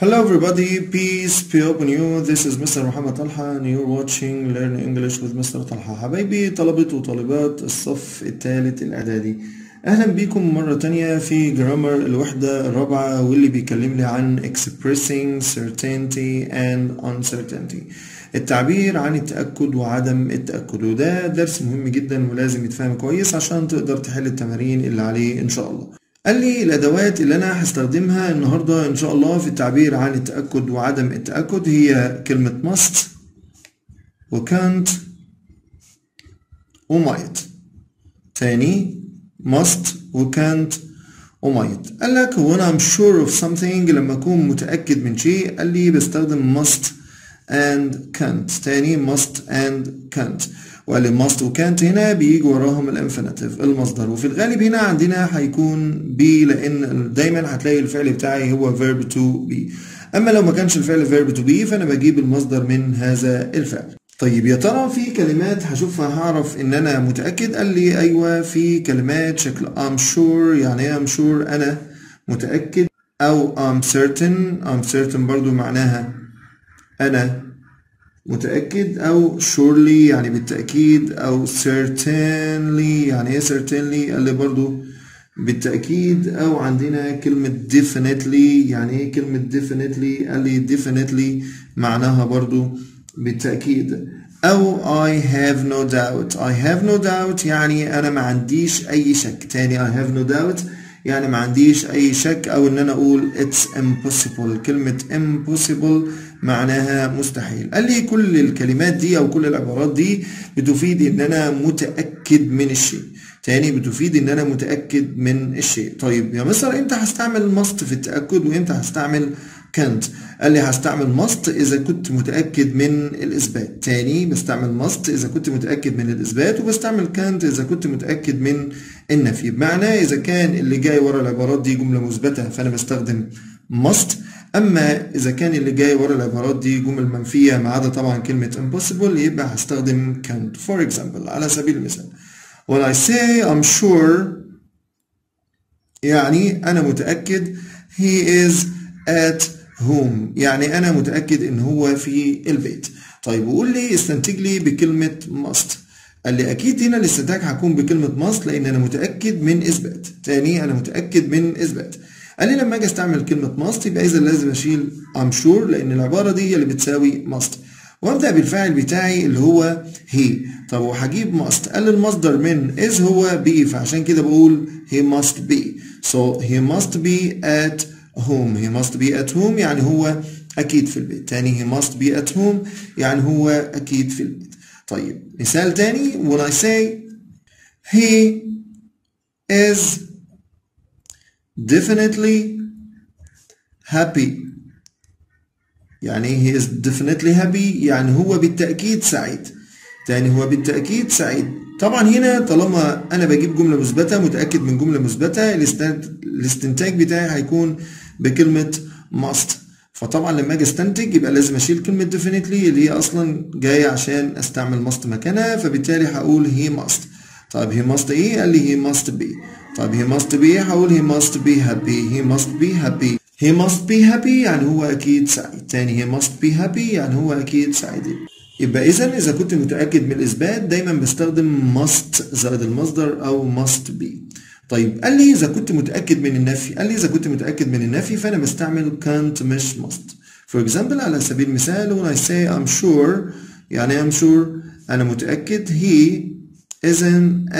Hello everybody, peace be upon you. This is Mr. محمد طلحة and you're watching Learn English with Mr. طلحة. حبايبي طلبة وطالبات الصف الثالث الإعدادي، أهلا بيكم مرة تانية في جرامر الوحدة الرابعة واللي بيكلمني عن expressing certainty and uncertainty، التعبير عن التأكد وعدم التأكد، وده درس مهم جدا ولازم يتفهم كويس عشان تقدر تحل التمارين اللي عليه إن شاء الله. قال لي الأدوات اللي أنا هستخدمها النهاردة إن شاء الله في التعبير عن التأكد وعدم التأكد هي كلمة must و can't و might. تاني must و can't و might. قال لك when I'm sure of something، لما أكون متأكد من شيء قال لي بستخدم must and can't. تاني must and can't. وقال لي must و can't هنا بيجي وراهم الانفينيتيف المصدر، وفي الغالب هنا عندنا هيكون be لأن دايما هتلاقي الفعل بتاعي هو verb to be. أما لو ما كانش الفعل verb to be فأنا بجيب المصدر من هذا الفعل. طيب يا ترى في كلمات هشوفها هعرف إن أنا متأكد؟ قال لي أيوة، في كلمات شكل I'm sure. يعني إيه I'm sure؟ أنا متأكد. أو I'm certain برضو معناها أنا متأكد، أو surely يعني بالتأكيد، أو certainly يعني إيه certainly؟ قال لي برضو بالتأكيد. أو عندنا كلمة definitely. يعني إيه كلمة definitely؟ قال لي definitely معناها برضو بالتأكيد. أو I have no doubt يعني أنا ما عنديش أي شك. تاني I have no doubt يعني ما عنديش أي شك. أو إن أنا أقول it's impossible. كلمة impossible معناها مستحيل. قال لي كل الكلمات دي أو كل العبارات دي بتفيد إن أنا متأكد من الشيء. تاني بتفيد إن أنا متأكد من الشيء. طيب يا مستر إمتى هستعمل must في التأكد وإمتى هستعمل can't؟ قال لي هستعمل must إذا كنت متأكد من الإثبات. تاني بستعمل must إذا كنت متأكد من الإثبات، وبستعمل can't إذا كنت متأكد من النفي. بمعنى إذا كان اللي جاي ورا العبارات دي جملة مثبتة فأنا بستخدم must، أما إذا كان اللي جاي ورا العبارات دي جمل منفية ما عدا طبعا كلمة impossible يبقى هستخدم can't. For example، على سبيل المثال when I say I'm sure يعني أنا متأكد he is at home، يعني أنا متأكد إن هو في البيت. طيب وقول لي استنتج لي بكلمة must. قال لي أكيد هنا الاستنتاج هيكون بكلمة must لأن أنا متأكد من إثبات. تاني أنا متأكد من إثبات. قال لي لما أجي أستعمل كلمة must يبقى إذا لازم أشيل I'm sure لأن العبارة دي هي اللي بتساوي must، وأبدأ بالفاعل بتاعي اللي هو he. طب وهجيب must، قال لي المصدر من is هو be، فعشان كده بقول he must be. So he must be at home. he must be at home يعني هو أكيد في البيت. تاني he must be at home يعني هو أكيد في البيت. طيب مثال تاني when I say he is definitely happy، يعني he is definitely happy يعني هو بالتأكيد سعيد. تاني هو بالتأكيد سعيد. طبعا هنا طالما أنا بجيب جملة مثبتة متأكد من جملة مثبتة الاستنتاج بتاعي هيكون بكلمة must، فطبعا لما اجي استنتج يبقى لازم اشيل كلمة definitely اللي هي اصلا جاية عشان استعمل must مكانها، فبالتالي هقول he must. طيب he must ايه؟ قال لي he must be. طيب he must be هقول he must be happy. he must be happy. he must be happy يعني هو اكيد سعيد. تاني he must be happy يعني هو اكيد سعيد. يبقى إذا كنت متأكد من الإثبات دايما بستخدم must زائد المصدر أو must be. طيب قال لي إذا كنت متأكد من النفي، قال لي إذا كنت متأكد من النفي فأنا بستعمل can't مش must. For example على سبيل المثال when I say I'm sure يعني I'm sure أنا متأكد he isn't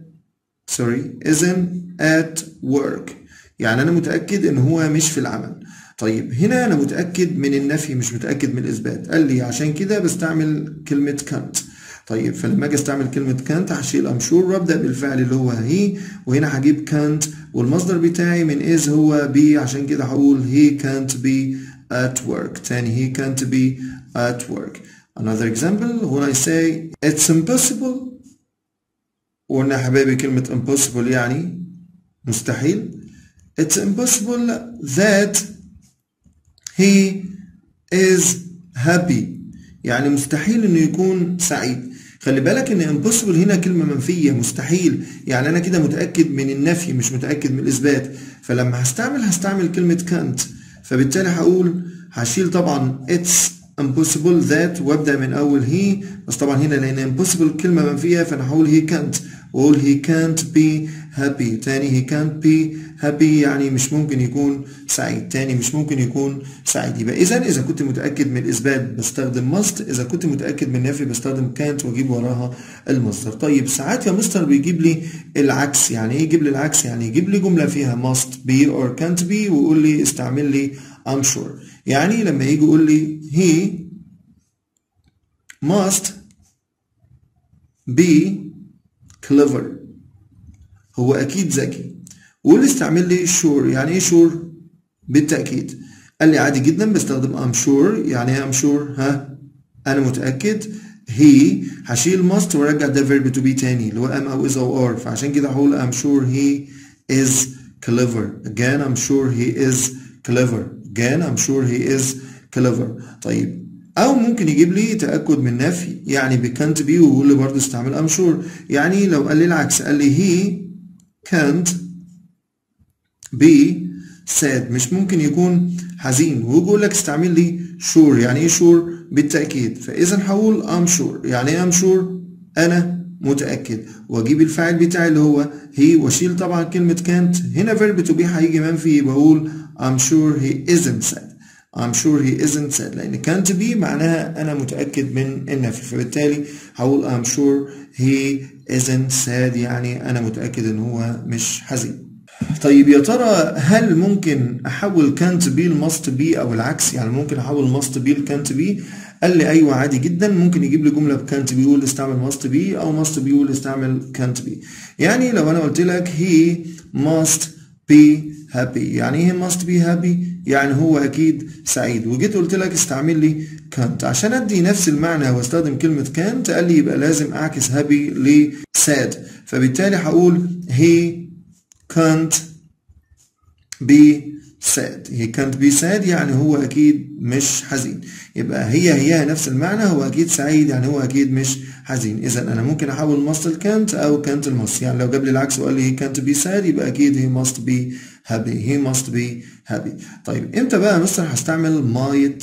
at work يعني أنا متأكد إن هو مش في العمل. طيب هنا أنا متأكد من النفي مش متأكد من الإثبات، قال لي عشان كده بستعمل كلمة can't. طيب فلما أجي أستعمل كلمة can't هشيل I'm sure وأبدأ بالفعل اللي هو he، وهنا هجيب can't والمصدر بتاعي من is هو be، عشان كده هقول he can't be at work. تاني he can't be at work. Another example when I say it's impossible، وقلنا يا حبايبي كلمة impossible يعني مستحيل. It's impossible that he is happy يعني مستحيل انه يكون سعيد. خلي بالك ان impossible هنا كلمة منفية، مستحيل يعني انا كده متأكد من النفي مش متأكد من الاثبات، فلما هستعمل كلمة can't فبالتالي هشيل طبعا it's impossible that وابدا من اول he، بس طبعا هنا لان impossible كلمه منفيه فانا هقول he can't، واقول he can't be happy. تاني he can't be happy يعني مش ممكن يكون سعيد. تاني مش ممكن يكون سعيد. يبقى اذا كنت متاكد من الاثبات بستخدم must، اذا كنت متاكد من النفي بستخدم can't واجيب وراها المصدر. طيب ساعات يا مستر بيجيب لي العكس. يعني ايه يجيب لي العكس؟ يعني يجيب لي جمله فيها must be or can't be ويقول لي استعمل لي I'm sure. يعني لما يجي يقول لي he must be clever، هو أكيد ذكي. وقول لي استعمل لي sure. يعني إيه sure؟ بالتأكيد. قال لي عادي جدا بستخدم I'm sure. يعني إيه I'm sure؟ أنا متأكد. he هشيل must وارجع ده verb to be تاني اللي هو am أو is أو are، فعشان كده هقول I'm sure he is clever. Again I'm sure he is clever. Again I'm sure he is clever. طيب أو ممكن يجيب لي تأكد من نفي يعني ب can't be ويقول لي برضه استعمل I'm sure. يعني لو قال لي العكس قال لي he can't be sad مش ممكن يكون حزين ويقول لك استعمل لي sure. يعني ايه sure؟ بالتأكيد. فإذا هقول I'm sure. يعني ايه I'm sure؟ أنا متأكد واجيب الفاعل بتاعي اللي هو he واشيل طبعا كلمة can't. هنا verb to be هيجي منفي بقول I'm sure he isn't sad. I'm sure he isn't sad لأن can't be معناها أنا متأكد من النفي، فبالتالي هقول I'm sure he isn't sad يعني أنا متأكد إن هو مش حزين. طيب يا ترى هل ممكن أحول can't be ل must be أو العكس؟ يعني ممكن أحول must be ل can't be؟ قال لي أيوه عادي جدا. ممكن يجيب لي جملة ب can't be يقول استعمل must be أو must be يقول استعمل can't be. يعني لو أنا قلت لك he must be happy، يعني ايه must be happy؟ يعني هو اكيد سعيد. وجيت قلت لك استعمل لي can't عشان ادي نفس المعنى واستخدم كلمة can't، قال لي يبقى لازم اعكس happy ل sad، فبالتالي هقول he can't be sad. he can't be sad يعني هو اكيد مش حزين. يبقى هي نفس المعنى، هو اكيد سعيد يعني هو اكيد مش حزين. اذا انا ممكن احول must ل can't او can't ل must. يعني لو جاب لي العكس وقال لي he can't be sad يبقى اكيد he must be happy. he must be happy. طيب امتى بقى يا مستر هستعمل might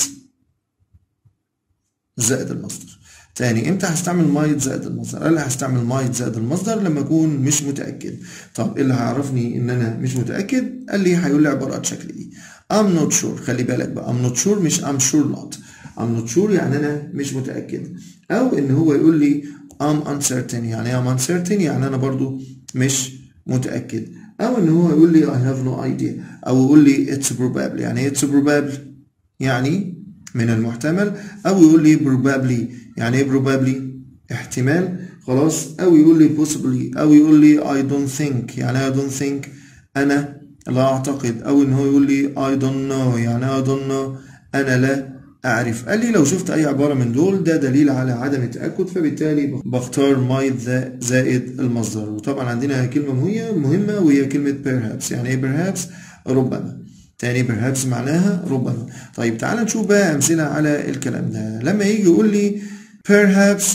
زائد المصدر؟ تاني امتى هستعمل might زائد المصدر؟ قال لي هستعمل might زائد المصدر لما اكون مش متاكد. طب ايه اللي هيعرفني ان انا مش متاكد؟ قال لي هيقول لي عبارات شكل دي I'm not sure. خلي بالك بقى I'm not sure مش I'm sure not. I'm not sure يعني انا مش متاكد، او ان هو يقول لي I'm uncertain. يعني I'm uncertain يعني انا برضو مش متاكد، او ان هو يقول لي I have no idea، او يقول لي it's probable. يعني it's probable يعني من المحتمل، او يقول لي probably. يعني ايه probably؟ احتمال. خلاص. او يقول لي possibly، او يقول لي I don't think. يعني I don't think انا لا اعتقد، او ان هو يقول لي I don't know. يعني I don't know انا لا اعرف. قال لي لو شفت اي عبارة من دول ده دليل على عدم التأكد، فبالتالي بختار might زائد المصدر. وطبعا عندنا كلمة مهمة وهي كلمة perhaps. يعني ايه perhaps؟ ربما. تاني perhaps معناها ربما. طيب تعال نشوف بقى امثلة على الكلام ده. لما يجي يقول لي perhaps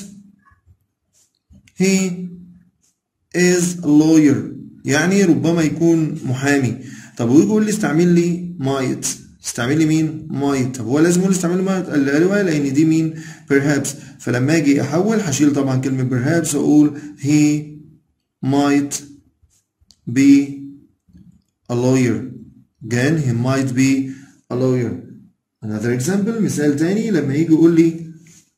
he is a lawyer يعني ربما يكون محامي. طب ويجي يقول لي استعمل لي might. استعمل لي مين؟ might. طب هو لازم يقول استعمل لي might؟ قال لي ايوه لان دي مين؟ perhaps. فلما اجي احول هشيل طبعا كلمة perhaps واقول he might be a lawyer. Again he might be a lawyer. Another example مثال تاني لما يجي يقول لي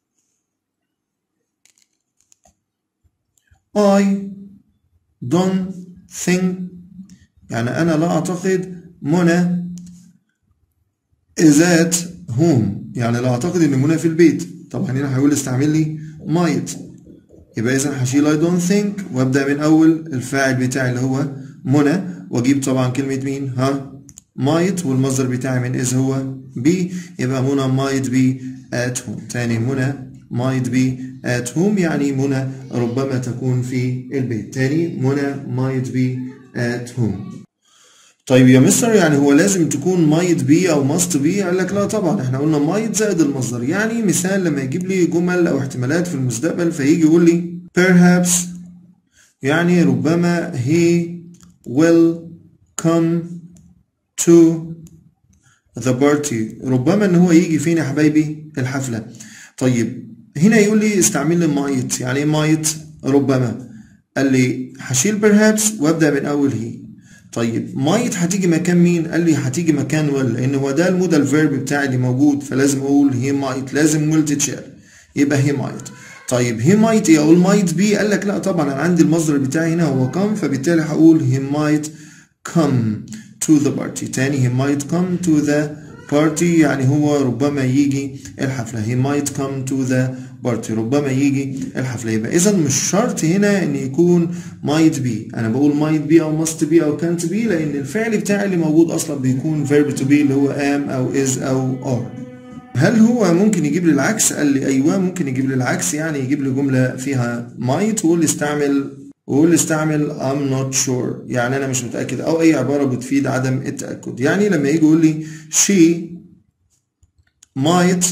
I don't think يعني أنا لا أعتقد منى is at home. يعني لا أعتقد إن منى في البيت. طبعا هنا هيقول استعمل لي might. يبقى إذا هشيل I don't think وأبدأ من أول الفاعل بتاعي اللي هو منى، وأجيب طبعا كلمة مين؟ might، والمصدر بتاعي من is هو be. يبقى منى might be at home. تاني منى might be at home يعني منى ربما تكون في البيت. تاني منى might be at home. طيب يا مستر يعني هو لازم تكون might be أو must be؟ قال لك لا طبعا، احنا قلنا might زائد المصدر. يعني مثال لما يجيب لي جمل أو احتمالات في المستقبل فيجي يقول لي perhaps يعني ربما he will come to the party ربما ان هو يجي فين يا حبايبي؟ الحفلة. طيب هنا يقول لي استعمل لي might. يعني ايه might؟ ربما. قال لي هشيل perhaps وابدأ من اول هي. طيب might هتيجي مكان مين؟ قال لي هتيجي مكان will، لان هو ده المودال فيرب بتاعي اللي موجود، فلازم اقول he might، لازم will تتشال، يبقى he might. طيب he might ايه؟ اقول might be؟ قال لك لا طبعا انا عندي المصدر بتاعي هنا هو come، فبالتالي هقول he might come to the party. تاني he might come to the party يعني هو ربما يجي الحفلة. he might come to the party ربما يجي الحفلة. يبقى إذا مش شرط هنا إن يكون might be. أنا بقول might be أو must be أو can't be لأن الفعل بتاعي اللي موجود أصلا بيكون verb to be اللي هو am أو is أو are. هل هو ممكن يجيب لي العكس؟ قال لي أيوه ممكن يجيب لي العكس، يعني يجيب لي جملة فيها might وقول استعمل I'm not sure يعني أنا مش متأكد، أو أي عبارة بتفيد عدم التأكد. يعني لما يجي يقول لي she might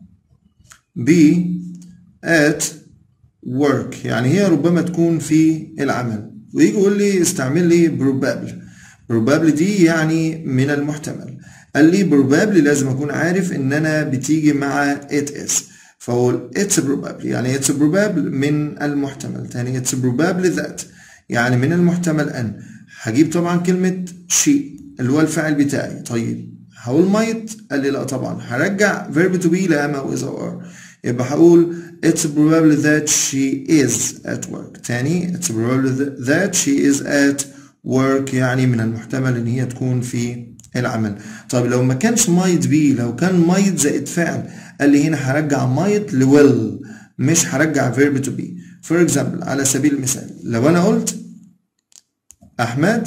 be at work يعني هي ربما تكون في العمل، ويجي يقول لي استعمل لي probably دي يعني من المحتمل. قال لي probably لازم أكون عارف إن أنا بتيجي مع it is، فأقول it's probably يعني it's probable من المحتمل. تاني it's probably that يعني من المحتمل أن. هجيب طبعا كلمة she اللي هو الفاعل بتاعي. طيب هقول might؟ قال لي لا طبعا، هرجع verb to be لا أو is أو are، يبقى هقول it's probable that she is at work. تاني it's probable that she is at work يعني من المحتمل إن هي تكون في العمل. طيب لو ما كانش might be، لو كان might زائد فعل، قال لي هنا هرجع might ل will مش هرجع verb to be. for example على سبيل المثال لو أنا قلت أحمد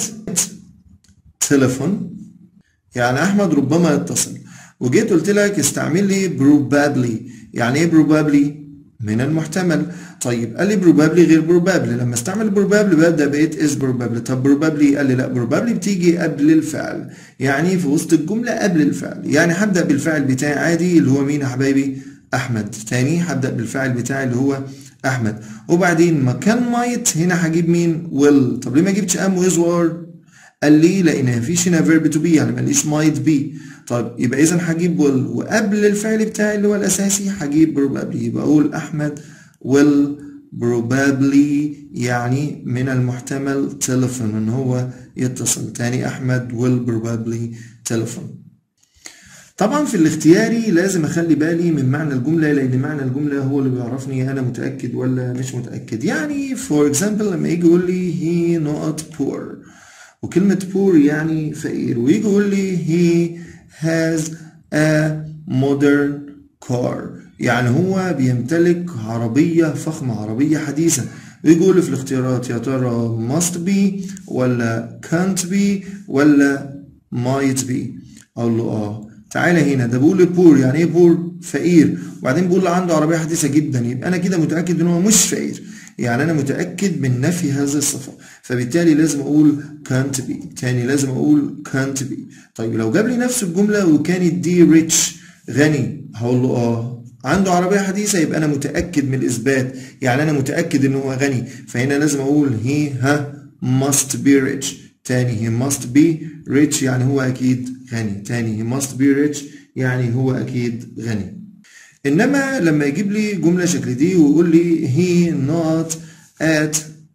تليفون يعني أحمد ربما يتصل، وجيت قلت لك استعمل لي probably يعني إيه probably؟ من المحتمل. طيب قال لي probably غير probably، لما استعمل probably ببدأ بقيت is probably. طب probably قال لي لا probably بتيجي قبل الفعل، يعني في وسط الجملة قبل الفعل، يعني هبدأ بالفعل بتاعي عادي اللي هو مين يا حبايبي؟ أحمد. تاني هبدأ بالفعل بتاعي اللي هو أحمد، وبعدين مكان might هنا هجيب مين؟ will. طب ليه ما جبتش am و is و are؟ قال لي لأن مفيش هنا verb to be يعني ماليش might be. طيب يبقى إذا هجيب will وقبل الفعل بتاعي اللي هو الأساسي هجيب probably، يبقى أقول أحمد will probably يعني من المحتمل telephone إن هو يتصل. تاني أحمد will probably telephone. طبعا في الاختياري لازم أخلي بالي من معنى الجملة، لأن معنى الجملة هو اللي بيعرفني أنا متأكد ولا مش متأكد. يعني for example لما يجي يقول لي he not poor، وكلمة poor يعني فقير، ويجي يقول لي he has a modern car يعني هو بيمتلك عربية فخمة، عربية حديثة. ويجي يقول لي في الاختيارات يا ترى must be ولا can't be ولا might be؟ أقول له تعالى هنا ده بيقول لي poor يعني ايه poor؟ فقير، وبعدين بيقول لي عنده عربية حديثة جدا، يبقى أنا كده متأكد إن هو مش فقير، يعني أنا متأكد من نفي هذه الصفة، فبالتالي لازم أقول can't be. تاني لازم أقول can't be. طيب لو جاب لي نفس الجملة وكانت دي rich غني، هقول له عنده عربية حديثة، يبقى أنا متأكد من الإثبات، يعني أنا متأكد إن هو غني، فهنا لازم أقول he must be rich. تاني he must be rich يعني هو أكيد غني. تاني he must be rich يعني هو أكيد غني. إنما لما يجيب لي جملة شكل دي ويقول لي he not at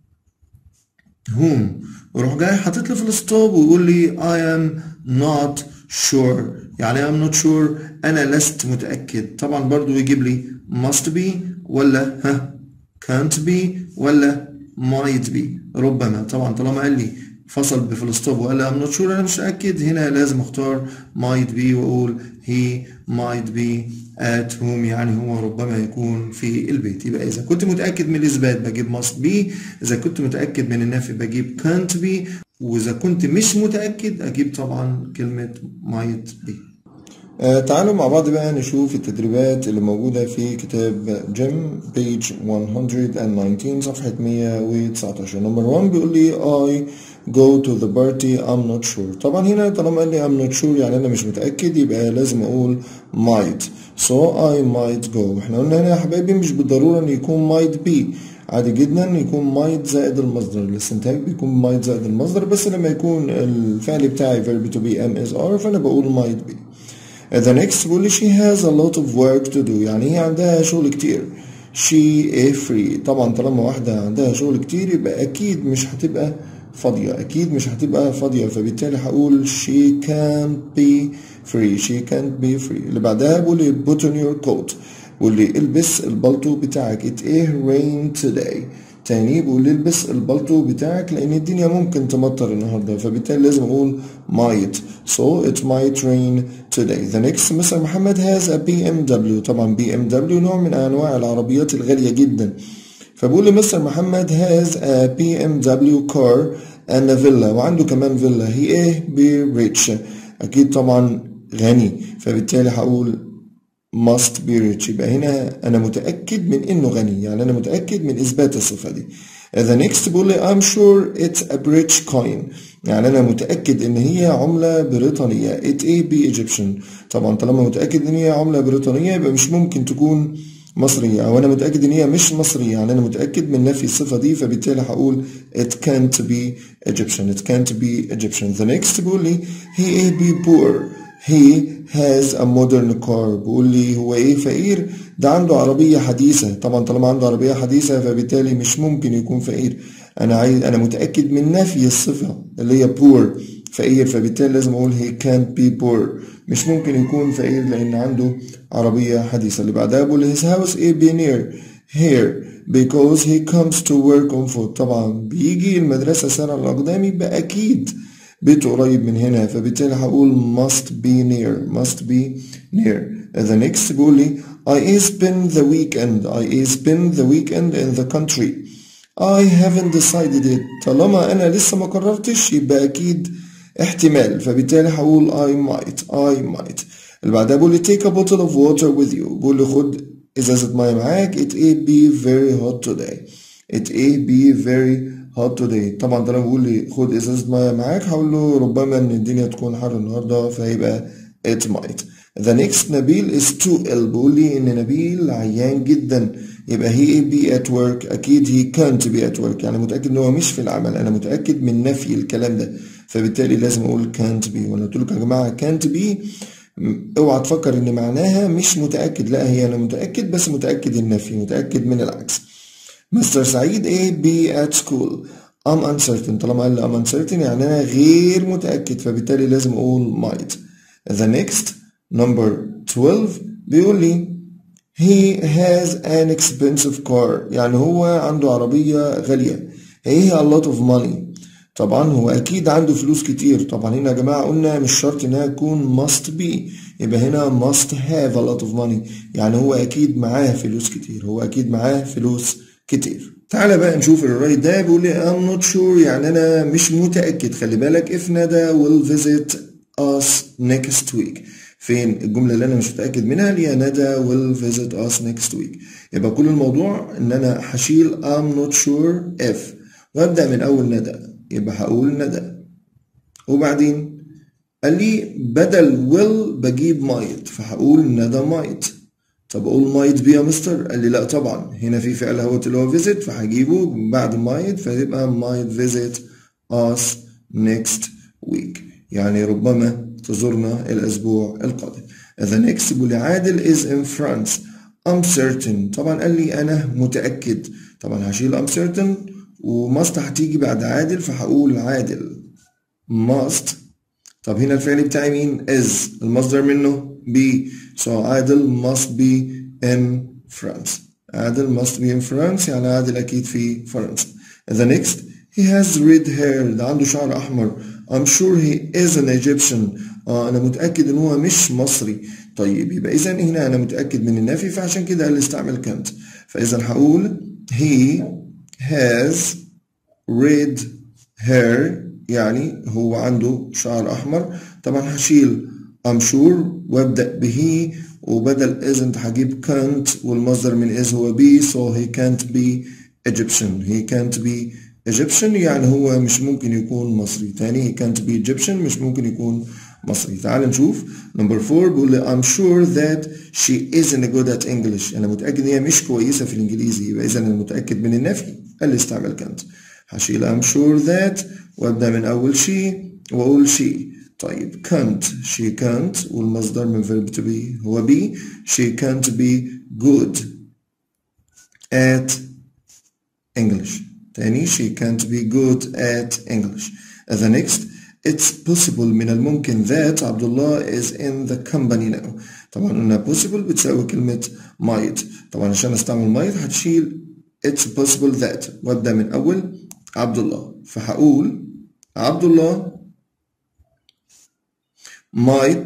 home، وروح جاي حاطط لي في الستوب ويقول لي I am not sure يعني I am not sure أنا لست متأكد. طبعا برضو يجيب لي must be ولا can't be ولا might be ربما. طبعا طالما قال لي فصل بفول ستوب وقال لي I'm not sure أنا مش متأكد، هنا لازم أختار might be وأقول he might be at home يعني هو ربما يكون في البيت. يبقى إذا كنت متأكد من الإثبات بجيب must be، إذا كنت متأكد من النفي بجيب can't be، وإذا كنت مش متأكد أجيب طبعا كلمة might be. تعالوا مع بعض بقى نشوف التدريبات اللي موجودة في كتاب جيم page 119 صفحة 119. نمبر 1 بيقول لي I go to the party I'm not sure. طبعا هنا طالما قال لي I'm not sure يعني أنا مش متأكد، يبقى لازم أقول might so I might go. احنا قلنا هنا يا حبايبي مش بالضرورة إن يكون might be، عادي جدا يكون might زائد المصدر، الاستنتاج بيكون might زائد المصدر، بس لما يكون الفعل بتاعي verb to be am is are فأنا بقول might be. The next بيقول لي she has a lot of work to do، يعني هي عندها شغل كتير. she is free، طبعا طالما واحدة عندها شغل كتير يبقى أكيد مش هتبقى فاضية، أكيد مش هتبقى فاضية، فبالتالي هقول she can't be free. she can't be free. اللي بعدها بيقول لي put on your coat، بيقول لي البس البلطو بتاعك. it is rain today. تاني بيقول لي البس البلطو بتاعك لأن الدنيا ممكن تمطر النهاردة، فبالتالي لازم أقول might. so it might rain today. the next مستر محمد has a BMW. طبعا BMW نوع من أنواع العربيات الغالية جدا، فبقول لي مستر محمد has a BMW car and a villa، وعنده كمان فيلا. he ايه be rich، أكيد طبعا غني، فبالتالي هقول must be rich. يبقى هنا أنا متأكد من إنه غني، يعني أنا متأكد من إثبات الصفة دي. the next بقول لي I'm sure it's a British coin، يعني أنا متأكد إن هي عملة بريطانية. it a be Egyptian، طبعا طالما متأكد إن هي عملة بريطانية يبقى مش ممكن تكون مصرية، أو أنا متأكد إن هي مش مصرية، يعني أنا متأكد من نفي الصفة دي، فبالتالي هقول it can't be Egyptian. it can't be Egyptian. the next بقول لي he be poor. he has a modern car، بقول لي هو ايه فقير؟ ده عنده عربية حديثة، طبعا طالما عنده عربية حديثة فبالتالي مش ممكن يكون فقير. أنا متأكد من نفي الصفة اللي هي poor فقير، فبالتالي لازم أقول he can't be poor، مش ممكن يكون فقير لأن عنده عربية حديثة. اللي بعدها بقول his house be near here because he comes to work on foot، طبعا بيجي المدرسة سير على الأقدام يبقى أكيد بيته قريب من هنا، فبالتالي هقول must be near. must be near. the next بيقول لي I spend the weekend. I spend the weekend in the country. I haven't decided it. طالما أنا لسه ما قررتش يبقى أكيد احتمال، فبالتالي هقول I might. اللي بعدها بيقول لي take a bottle of water with you، بيقول لي خد إزازة مية معاك. it be very hot today. it be very hot today، طبعا طالما بيقول لي خد ازازه ميه معاك هقول له ربما ان الدنيا تكون حر النهارده، فهيبقى it might. the next نبيل is too ill، بيقول لي ان نبيل عيان جدا، يبقى he be at work. اكيد he can't be at work، يعني متاكد ان هو مش في العمل، انا متاكد من نفي الكلام ده، فبالتالي لازم اقول can't be. وانا قلت لكم يا جماعه can't be اوعى تفكر ان معناها مش متاكد، لا هي انا متاكد بس متاكد النفي، متاكد من العكس. مستر سعيد be at school. I'm uncertain، طالما قال لي I'm uncertain يعني أنا غير متأكد، فبالتالي لازم أقول might. the next number 12 بيقول لي he has an expensive car، يعني هو عنده عربية غالية. he a lot of money، طبعا هو أكيد عنده فلوس كتير، طبعا هنا يا جماعة قلنا مش شرط إنها تكون must be، يبقى هنا must have a lot of money، يعني هو أكيد معاه فلوس كتير، هو أكيد معاه فلوس كتير. تعالى بقى نشوف الرايت ده، بيقول لي I'm not sure، يعني أنا مش متأكد. خلي بالك if ندى will visit us next week، فين الجملة اللي أنا مش متأكد منها اللي هي ندى will visit us next week، يبقى كل الموضوع إن أنا هشيل I'm not sure if وأبدأ من أول ندى، يبقى هقول ندى. وبعدين قال لي بدل will بجيب might، فهقول ندى might. طب اقول might be يا مستر؟ قال لي لا طبعا، هنا في فعل اهوت اللي هو visit فهجيبه بعد might، فيبقى might visit us next week، يعني ربما تزورنا الاسبوع القادم. the next بيقول لي عادل is in France. I'm certain، طبعا قال لي انا متأكد، طبعا هشيل I'm certain وماست هتيجي بعد عادل، فهقول عادل must. طب هنا الفعل بتاعي مين؟ is، المصدر منه be، so عادل must be in France. عادل must be in France يعني عادل أكيد في فرنسا. the next he has red hair، ده عنده شعر أحمر. I'm sure he is an Egyptian، أنا متأكد إن هو مش مصري. طيب يبقى إذا هنا أنا متأكد من النفي، فعشان كده قال استعمل كانت، فإذا هقول he has red hair يعني هو عنده شعر أحمر. طبعا هشيل I'm sure وابدأ به، وبدل isn't هجيب can't والمصدر من is هو be، so he can't be Egyptian. he can't be Egyptian يعني هو مش ممكن يكون مصري. تاني he can't be Egyptian مش ممكن يكون مصري. تعال نشوف number 4 بيقول لي I'm sure that she isn't good at English، أنا متأكد إن هي مش كويسة في الإنجليزي، يبقى إذا أنا متأكد من النفي قال لي استعمل can't. هشيل I'm sure that وابدأ من أول she وأقول she. طيب can't she can't والمصدر من verb to be هو be she can't be good at English. تاني she can't be good at English. The next it's possible من الممكن that عبد الله is in the company now. طبعا قلنا possible بتساوي كلمة might. طبعا عشان استعمل might هتشيل it's possible that وابدأ من أول عبد الله. فهقول عبد الله might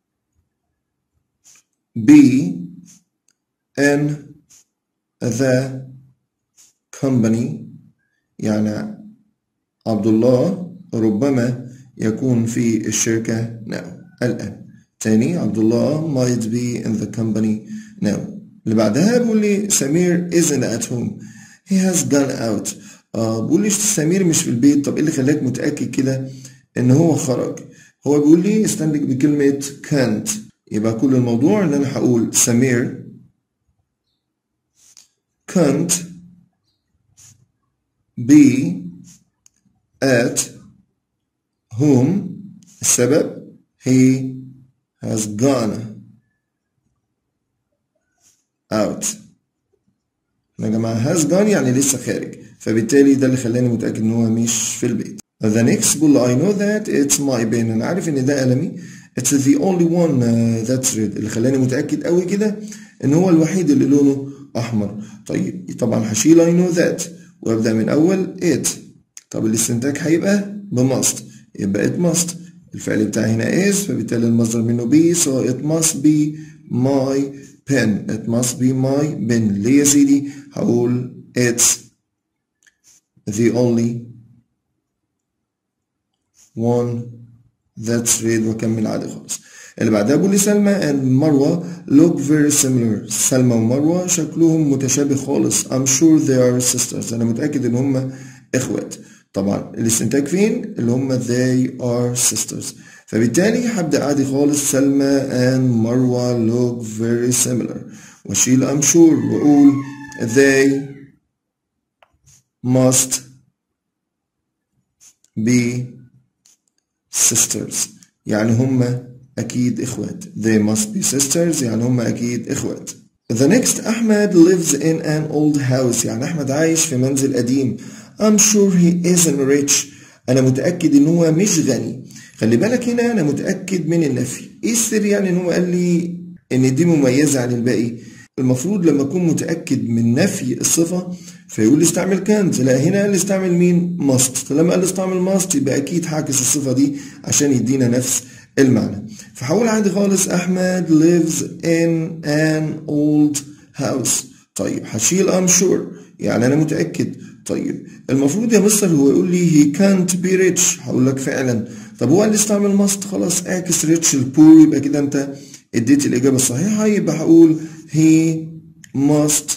be in the company يعني عبد الله ربما يكون في الشركة now الآن. تاني عبد الله might be in the company now. اللي بعدها بيقول لي سمير isn't at home he has gone out. بيقول لي سمير مش في البيت. طب ايه اللي خلاك متأكد كده ان هو خرج؟ هو بيقول لي استنتج بكلمة can't. يبقى كل الموضوع ان انا هقول سمير can't be at home. السبب he has gone out. يا جماعة has gone يعني لسه خارج، فبالتالي ده اللي خلاني متأكد ان هو مش في البيت. The next بقول I know that it's my pen. انا عارف ان ده قلمي. It's the only one that's red. اللي خلاني متأكد قوي كده ان هو الوحيد اللي لونه احمر. طيب طبعا هشيل I know that وابدأ من اول it. طب الاستنتاج هيبقى بماست، يبقى it must. الفعل بتاعي هنا is فبالتالي المصدر منه be so it must be my pen. It must be my pen. ليه يا سيدي؟ هقول it's the only one that's red واكمل عادي خالص. اللي بعدها بقول لي سلمى and مروة look very similar. سلمى ومروة شكلهم متشابه خالص. I'm sure they are sisters. أنا متأكد إن هم إخوات. طبعا الاستنتاج فين؟ اللي هم they are sisters. فبالتالي هبدأ عادي خالص سلمى and مروة look very similar وأشيل I'm sure وأقول they must be sisters يعني هم أكيد إخوات. They must be sisters يعني هم أكيد إخوات. The next أحمد lives in an old house. يعني أحمد عايش في منزل قديم. I'm sure he isn't rich. أنا متأكد إن هو مش غني. خلي بالك هنا أنا متأكد من النفي. إيه السر يعني إن هو قال لي إن دي مميزة عن الباقي؟ المفروض لما أكون متأكد من نفي الصفة فيقول لي استعمل كانت. لا هنا قال لي استعمل مين؟ must. فلما قال لي استعمل must يبقى أكيد هعكس الصفة دي عشان يدينا نفس المعنى. فهقول عادي خالص أحمد lives in an old house. طيب هشيل I'm sure يعني أنا متأكد. طيب المفروض يا مستر هو يقول لي he can't be rich. هقول لك فعلا. طب هو قال لي استعمل must خلاص اعكس rich البور يبقى كده أنت اديت الإجابة الصحيحة. يبقى هقول he must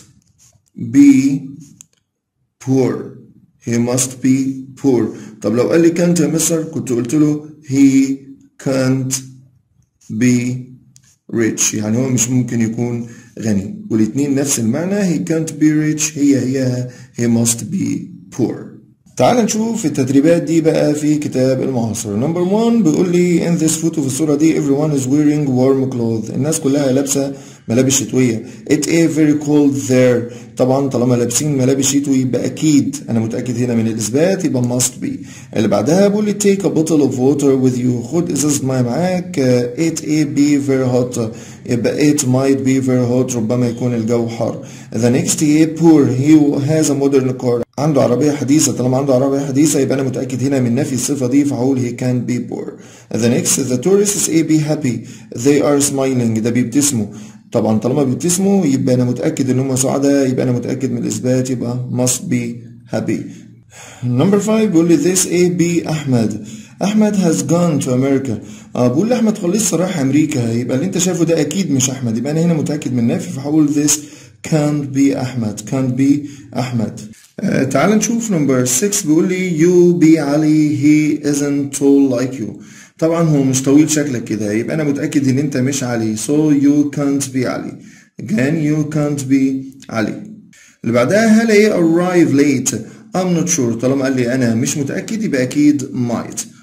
be poor. he must be poor. طب لو قال لي can't يا مستر كنت قلت له he can't be rich يعني هو مش ممكن يكون غني. والاتنين نفس المعنى. he can't be rich هي he must be poor. تعال نشوف التدريبات دي بقى في كتاب المعاصر. نمبر 1 بيقول لي in this photo في الصورة دي everyone is wearing warm clothes. الناس كلها لابسة ملابس شتوية. it is very cold there. طبعا طالما لابسين ملابس شتوي يبقى أكيد أنا متأكد هنا من الإثبات يبقى must be. اللي بعدها بيقول لي take a bottle of water with you. خد إزازة مية معاك. it be very hot. يبقى it might be very hot ربما يكون الجو حار. the next he poor. he has a modern car. عنده عربية حديثة. طالما عنده عربية حديثة يبقى أنا متأكد هنا من نفي الصفة دي فهقول he can't be poor. the next the tourists be happy. they are smiling. ده بيبتسموا. طبعا طالما بيبتسموا يبقى أنا متأكد إن هم سعداء يبقى أنا متأكد من الإثبات يبقى must be happy. number 5 بيقول لي this be أحمد. أحمد has gone to America. بقول لي أحمد لسه رايح أمريكا يبقى اللي أنت شايفه ده أكيد مش أحمد. يبقى أنا هنا متأكد من النفي فهقول this can't be أحمد. can't be أحمد. تعال نشوف نمبر 6 بيقول لي you be علي he isn't tall like you. طبعا هو مش طويل شكلك كده يبقى انا متأكد ان انت مش علي so you can't be علي. again you can't be علي. اللي بعدها هل هي arrive late I'm not sure. طالما قال لي انا مش متأكد يبقى اكيد might.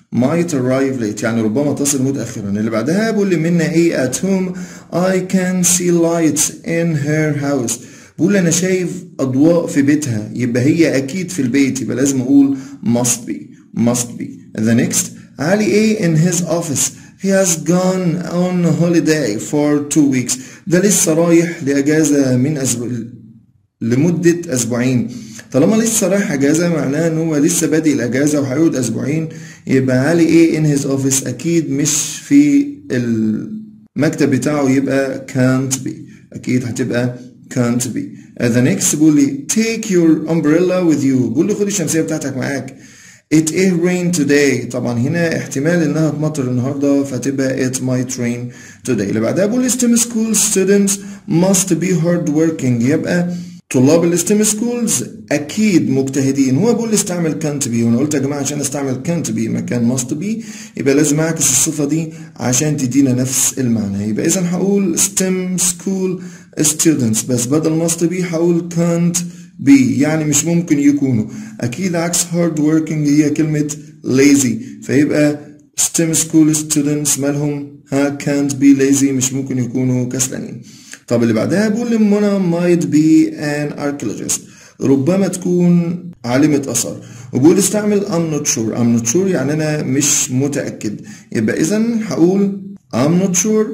might arrive late يعني ربما تصل متأخرا. اللي بعدها بقول لي منا ايه at whom I can see lights in her house. بقول انا شايف اضواء في بيتها، يبقى هي اكيد في البيت، يبقى لازم اقول must be. The next علي ايه in his office. He has gone on holiday for 2 weeks. ده لسه رايح لأجازة من لمدة أسبوعين. طالما لسه رايح أجازة معناه إن هو لسه بادئ الأجازة وهيقعد أسبوعين، يبقى علي إيه in his office أكيد مش في المكتب بتاعه، يبقى can't be. أكيد هتبقى can't be. The next بيقول لي take your umbrella with you. بيقول لي خد الشمسية بتاعتك معاك. It rain today. طبعا هنا احتمال انها تمطر النهارده فتبقى it might rain today. اللي بعدها بقول STEM school students must be hard working. يبقى طلاب الستيم سكولز اكيد مجتهدين. هو بيقول لي استعمل can't be، وانا قلت يا جماعه عشان استعمل can't be مكان must be يبقى لازم اعكس الصفه دي عشان تدينا نفس المعنى. يبقى اذا هقول STEM school students، بس بدل must be هقول can't be، يعني مش ممكن يكونوا. اكيد عكس hard working هي كلمه lazy، فيبقى STEM school students مالهم can't be lazy، مش ممكن يكونوا كسلانين. طب اللي بعدها بقول لي منى might be an archaeologist. ربما تكون عالمة آثار. وبقول استعمل I'm not sure يعني أنا مش متأكد. يبقى إذا هقول I'm not sure،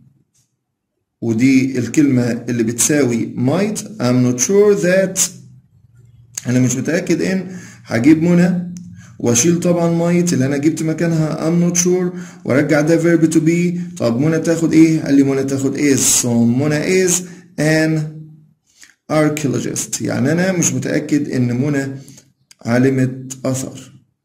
ودي الكلمة اللي بتساوي might. I'm not sure that، أنا مش متأكد إن، هجيب منى واشيل طبعا might اللي انا جبت مكانها I'm not sure وارجع ده verb to be. طب منى تاخد ايه؟ قال لي منى تاخد is. so منى is an archaeologist، يعني انا مش متأكد ان منى عالمة آثار.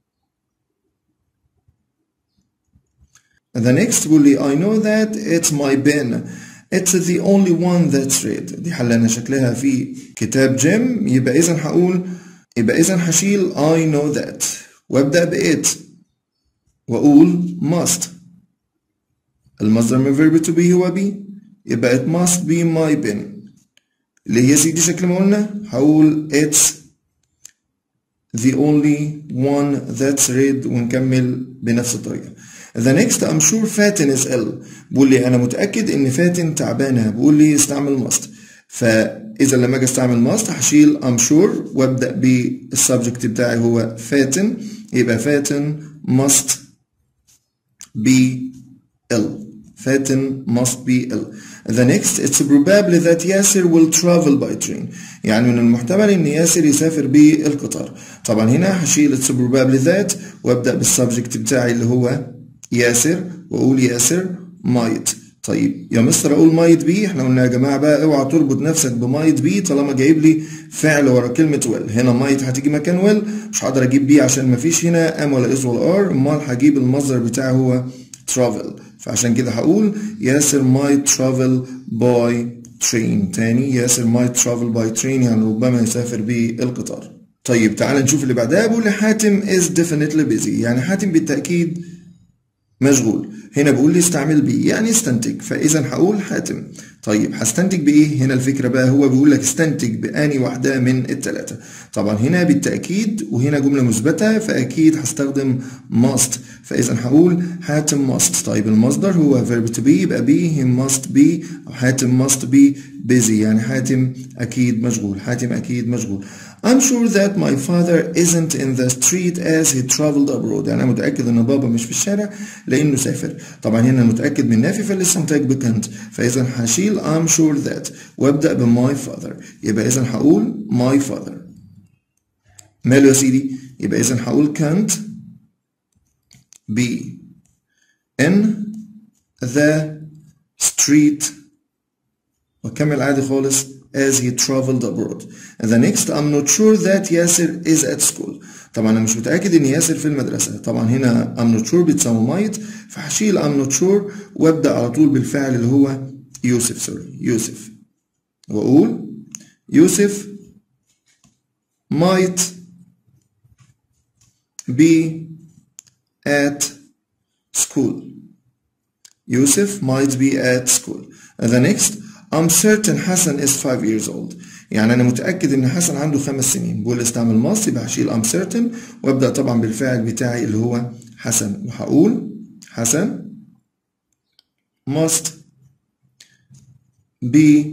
The next بيقول لي I know that it's my pen. It's the only one that's red. دي حلانة شكلها في كتاب جيم. يبقى إذا هشيل I know that وابدأ بإت وأقول must. المصدر من verb to be هو be، يبقى it must be my pen. اللي هي سيدي شكل ما قلنا هقول it's the only one that's red ونكمل بنفس الطريقة. The next I'm sure فاتن is ill. بقول لي أنا متأكد إن فاتن تعبانة. بقول لي استعمل must. فإذا لما أجي استعمل must هشيل I'm sure وابدأ بالسبجكت بتاعي هو فاتن، يبقى فاتن must be ill. فاتن must be ill. The next it's probable that ياسر will travel by train. يعني من المحتمل إن ياسر يسافر بالقطار. طبعا هنا هشيل it's probable that وابدأ بالسبجكت بتاعي اللي هو ياسر وأقول ياسر might. طيب يا مستر اقول مايت بي، احنا قلنا يا جماعه بقى اوعى تربط نفسك بمايت بي طالما جايب لي فعل ورا كلمه ويل. هنا مايت هتيجي مكان ويل، مش هقدر اجيب بي عشان مفيش هنا ام ولا از ولا ار، امال هجيب المصدر بتاعي هو travel. فعشان كده هقول ياسر might travel by train. تاني ياسر might travel by train يعني ربما يسافر بالقطار. طيب تعال نشوف اللي بعدها. بقول لي حاتم is definitely busy، يعني حاتم بالتاكيد مشغول. هنا بقول لي استعمل بي يعني استنتج، فاذا هقول حاتم. طيب هستنتج بايه؟ هنا الفكره بقى هو بيقول لك استنتج باني واحده من الثلاثه. طبعا هنا بالتاكيد وهنا جمله مثبته فاكيد هستخدم must، فاذا هقول حاتم must. طيب المصدر هو verb to be يبقى be he must be، أو حاتم must be busy يعني حاتم اكيد مشغول. حاتم اكيد مشغول. I'm sure that my father isn't in the street as he traveled abroad. يعني أنا متأكد إن بابا مش في الشارع لأنه سافر. طبعا هنا متأكد من نافي فالاستنتاج بكنت، فإذا هشيل I'm sure that وأبدأ ب my father. يبقى إذا هقول my father. ماله يا سيدي؟ يبقى إذا هقول can't be in the street وأكمل عادي خالص as he traveled abroad. And the next I'm not sure that ياسر is at school. طبعا أنا مش متأكد إن ياسر في المدرسة. طبعا هنا I'm not sure بتساوي might، فهشيل I'm not sure وأبدأ على طول بالفعل اللي هو يوسف. يوسف وأقول يوسف might be at school. يوسف might be at school. And the next I'm certain حسن is 5 years old. يعني أنا متأكد إن حسن عنده 5 سنين. بقول استعمل must يبقى هشيل I'm certain وأبدأ طبعا بالفعل بتاعي اللي هو حسن، وهقول حسن must be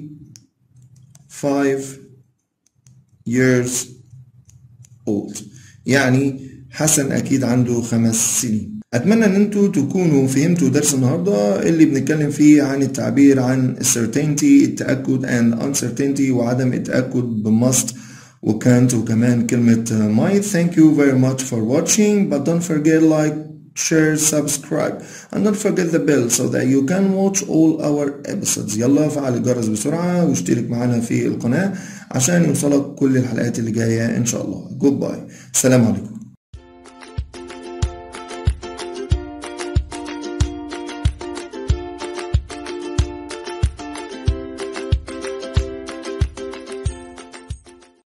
5 years old. يعني حسن أكيد عنده 5 سنين. أتمنى إن انتوا تكونوا فهمتوا درس النهاردة اللي بنتكلم فيه عن التعبير عن certainty التأكد and uncertainty وعدم التأكد ب must و can't وكمان كلمة might. Thank you very much for watching, but don't forget like, share, subscribe and don't forget the bell so that you can watch all our episodes. يلا فعل الجرس بسرعة واشترك معنا في القناة عشان يوصلك كل الحلقات اللي جاية إن شاء الله. Goodbye. السلام عليكم.